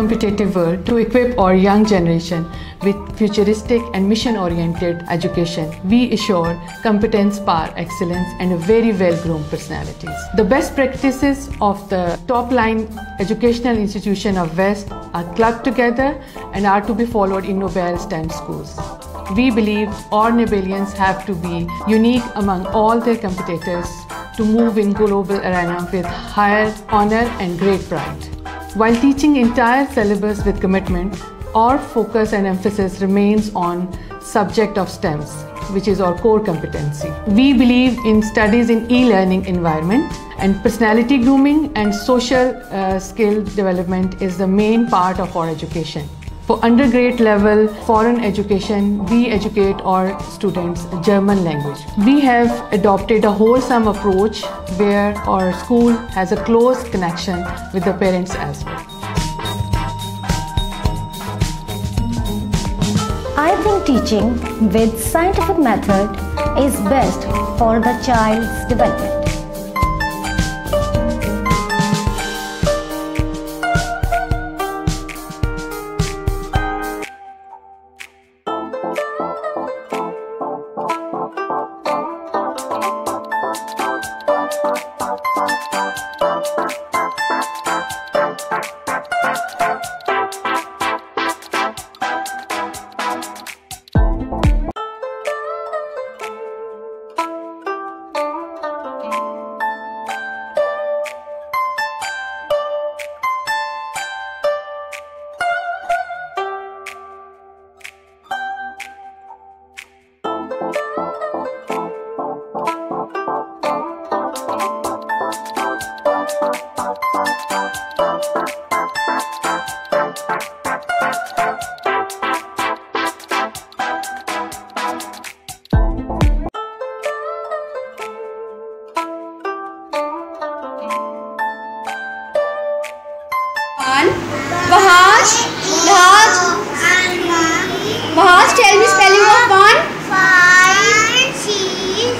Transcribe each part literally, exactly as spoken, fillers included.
competitive world, to equip our young generation with futuristic and mission-oriented education, we assure competence, power, excellence, and a very well-groomed personalities. The best practices of the top-line educational institution of West are clubbed together and are to be followed in Nobel STEM schools. We believe all Nobelians have to be unique among all their competitors to move in global arena with higher honor and great pride. While teaching entire syllabus with commitment, our focus and emphasis remains on subject of STEMs, which is our core competency. We believe in studies in e-learning environment, and personality grooming and social uh, skill development is the main part of our education. For undergrad level foreign education, we educate our students German language. We have adopted a wholesome approach where our school has a close connection with the parents as well. I think teaching with scientific method is best for the child's development. Wahaj, Wahaj, Wahaj, tell me spelling of one. Five, six,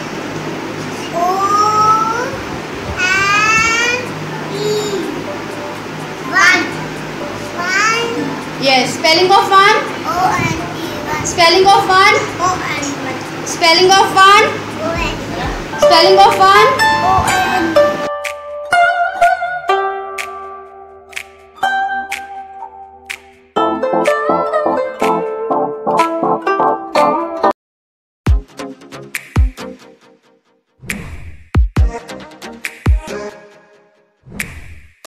O, and E. One. One. Yes, spelling of one. O and E. One. Spelling of one. O and one. Spelling of one. O and E. Spelling of one.